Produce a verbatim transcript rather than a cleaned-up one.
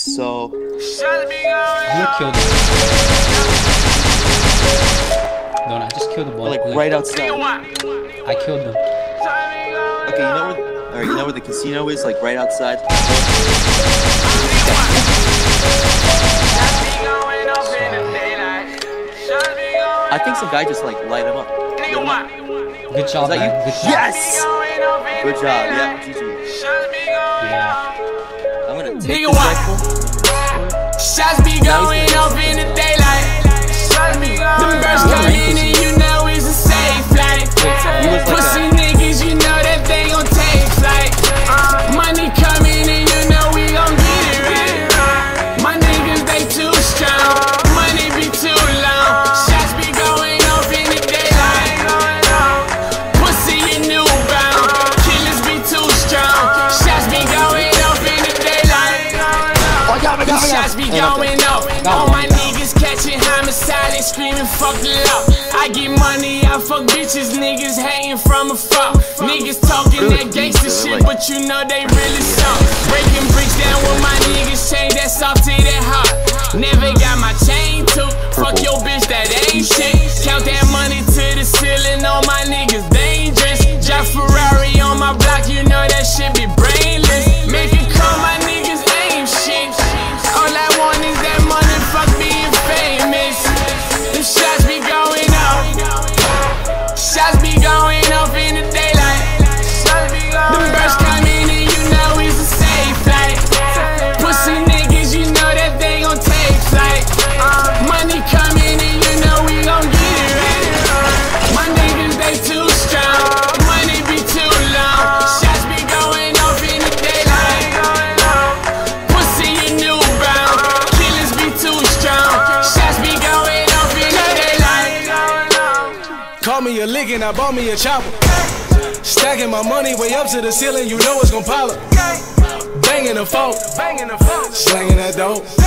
So You killed him. Don't I just killed the boy? like right outside. I killed them. Okay, you know where? Alright, you know where the casino is? Like right outside. I think some guy just like light him up. Lit him up. Good job, Is that man. you? Good job. Yes! Good job. Yeah, G G. Yeah. I'm gonna take this rifle. Shots be going off in the daylight. Them birds come in and you know it's a safe flight. Pussy niggas, you know that they gon' take flight. Money coming and you know we gon' get it right. My niggas, they too strong. Money be too long. Shots be going off in the daylight. Pussy you new bound. Killers be too strong. Shots be going off in the daylight. Shots be going off. All my niggas catching homicide and screaming fuck the law. I get money, I fuck bitches, niggas hating from afar. Niggas talking that gangsta shit, but you know they really suck. Breaking bricks down with my niggas, chain that soft to that hard. Never got my chain too. Fuck your bitch, that ain't shit. Count that money to the ceiling, all my niggas dangerous. Drive Ferrari on my block, you know that shit be brainless. Make it call my niggas aim shit. All I want is that money, fuck being famous. The shots be going off. Shots be going off in the daylight. Them birds come in and you know it's a safe flight. Pussy niggas, you know that they gon' take flight. Money coming and you know we gon' get it right. My niggas, they too strong. Money be too long. Shots be going off in the daylight. Pussy you new bound. Killers be too strong. Shots be going off in the daylight. Call me a lick and I bought me a chopper. Stacking my money way up to the ceiling, you know it's gon' pile up. Banging the phone, slanging that dope.